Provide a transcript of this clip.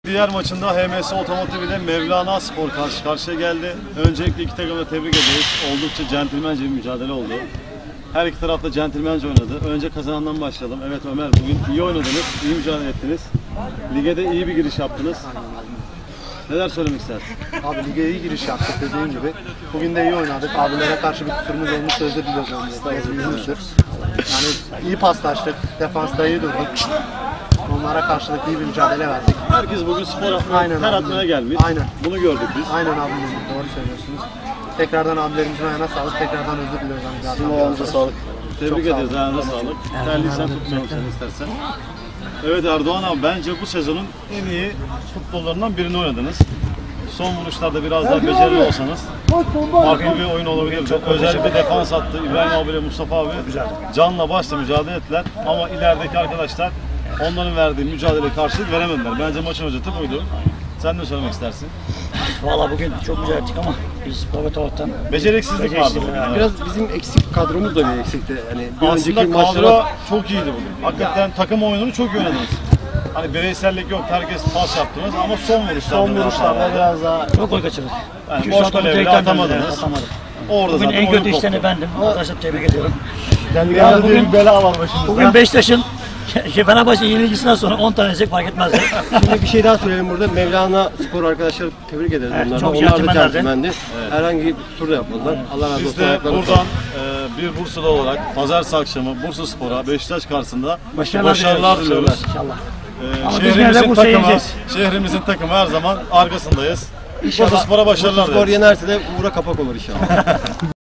Diğer maçında HMS Otomotiv ile Mevlana Spor karşı karşıya geldi. Öncelikle iki takımı da tebrik ederiz. Oldukça centilmence bir mücadele oldu. Her iki taraf da centilmence oynadı. Önce kazanandan başlayalım. Evet Ömer, bugün iyi oynadınız, iyi mücadele ettiniz. Lige de iyi bir giriş yaptınız. Neler söylemek istersin? Abi lige iyi giriş yaptık dediğim gibi. Bugün de iyi oynadık. Abilere karşı bir kusurumuz olmuş, özür diliyoruz. Yani iyi paslaştık, defansta iyi durduk. Onlara karşılık iyi bir mücadele verdik. Herkes bugün spor atmaya, ter atmaya gelmiş. Aynen. Bunu gördük biz. Aynen abi, doğru söylüyorsunuz. Tekrardan abilerimizin ayağına sağlık, tekrardan özür diliyoruz. Ayağınıza sağlık. Tebrik ederiz, ayağınıza sağlık. Terliysen tutmayalım sen istersen. Evet Erdoğan abi, bence bu sezonun en iyi futbollarından birini oynadınız. Son vuruşlarda biraz daha becerili olsanız farklı bir oyun olabilirdi. Özellikle defans attı. İbrahim abiyle Mustafa abi canla başla mücadele ettiler. Ama ilerideki arkadaşlar onların verdiği mücadeleye karşılık veremediler. Bence maçın özeti buydu. Sen ne söylemek istersin? Valla bugün çok güzel ettik ama biz forvet taraftan Beceriksizlik vardı bugün. Yani. Biraz bizim eksik kadromuz da bir eksikti. Yani bir Aslında önceki kadro maçlara çok iyiydi bugün. Hakikaten takım oyununu çok iyi oynadınız. Hani bireysellik yok, herkes pas yaptınız ama son vuruşlarda biraz daha çok gol kaçırdık. yani boş kaleye atamadınız. Atamadık. Orada Bugün zaten en kötü oyun işlerini koptu. bendim. Arkadaşlar tebrik ediyorum. yani bugün bir bela var başımızda. Bugün Beşiktaş'ın Fenerbahçe yenilgisinden sonra 10 tane yesek fark etmezdi. şimdi bir şey daha söyleyelim burada. Mevlana Spor arkadaşlar tebrik ederiz Evet, onlardan. çok Onlar da centilmenlerdi. centilmendi. Herhangi bir kusur da yapmadılar. Allah razı olsun. Biz de ayaklarına buradan bir Bursalı olarak pazartesi akşamı Bursa Spor'a Beşiktaş karşısında Başarılar başarılar diliyoruz. İnşallah. Ama biz yine de Şehrimizin Bursa'yı takımı, yeneceğiz. şehrimizin takımı her zaman arkasındayız. Bursa Spor'a başarılar Spor dileriz. yenerse de Burak kapak olur inşallah.